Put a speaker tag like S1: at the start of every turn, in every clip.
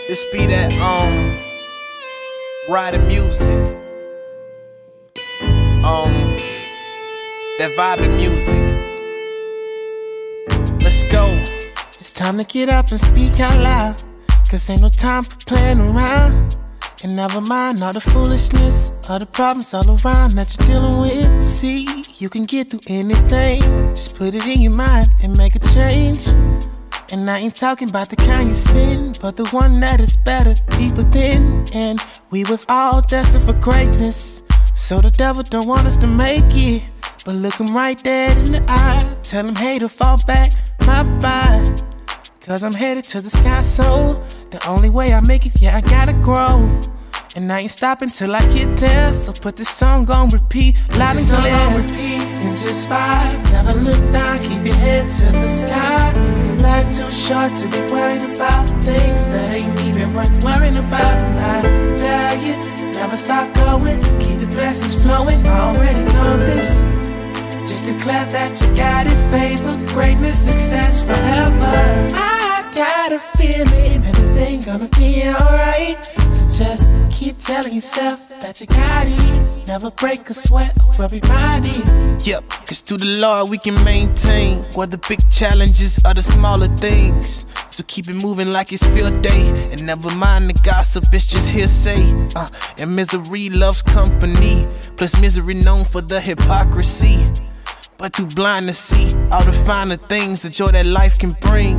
S1: This be that riding music, that vibing music. Let's go.
S2: It's time to get up and speak out loud, 'cause ain't no time for playing around. And never mind all the foolishness, all the problems all around that you're dealing with. See, you can get through anything. Just put it in your mind and make a change. And I ain't talking about the kind you spend, but the one that is better deep within. And we was all destined for greatness, so the devil don't want us to make it. But look him right dead in the eye, tell him hey to fall back, bye-bye. 'Cause I'm headed to the sky, so the only way I make it, yeah, I gotta grow. And I ain't stopping till I get there, so put this song on repeat, loud and clear. On repeat and just vibe, never look down, keep your head to the sky. Life too short to be worried about things that ain't even worth worrying about. And I tell you, never stop going, keep the blessings flowing, already know this. Just declare that you got it, favor, greatness, success forever. I got a feeling everything gonna be alright. So just keep telling yourself that you got it. Never break a sweat over everybody.
S1: Yep, 'cause through the Lord we can maintain, whether big challenges or the smaller things. So keep it moving like it's field day, and never mind the gossip, it's just hearsay. And misery loves company, plus misery known for the hypocrisy. But too blind to see all the finer things, the joy that life can bring.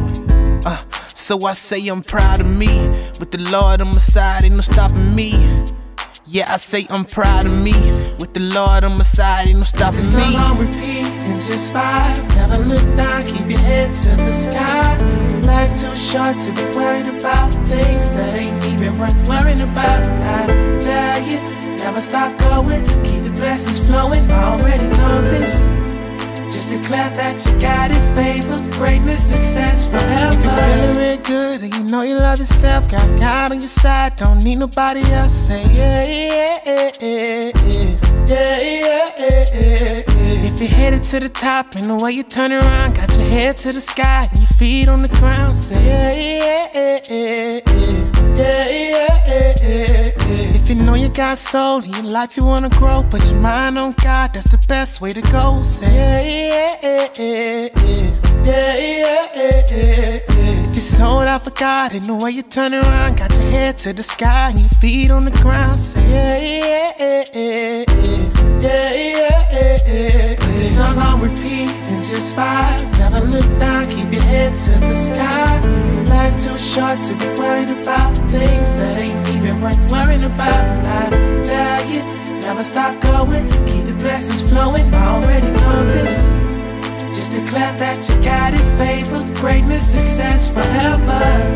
S1: So I say I'm proud of me. With the Lord on my side, ain't no stopping me. Yeah, I say I'm proud of me. With the Lord on my side, ain't no stopping me.
S2: This song on repeat and just vibe, never look down, keep your head to the sky. Life too short to be worried about things that ain't even worth worrying about. And I tell you, never stop going, keep the blessings flowing, already know this. Just declare that you got it, favor, greatness, success forever. If you're feeling real good and you know you love yourself, got God on your side, don't need nobody else. Say yeah, yeah, yeah, yeah, yeah, yeah, yeah, yeah. If you're headed to the top and the way you turn around, got your head to the sky and your feet on the ground. Say yeah, yeah, yeah, yeah, yeah, yeah, yeah, yeah. If you know you got soul in your life you wanna grow, put your mind on God, that's the best way to go. Say yeah, yeah, yeah, yeah, yeah, yeah, yeah, yeah. If you're sold out for God and the way you turn around, got your head to the sky and your feet on the ground. Say yeah, yeah, yeah, yeah, yeah, yeah, yeah, yeah. Put this song on repeat and just vibe, never look down, keep your head to the sky. Life too short to be worried about things that ain't even worth worrying about. And I tell you, never stop going, keep the blessings flowing, already know this. Just declare that you got it, favor, greatness, success forever.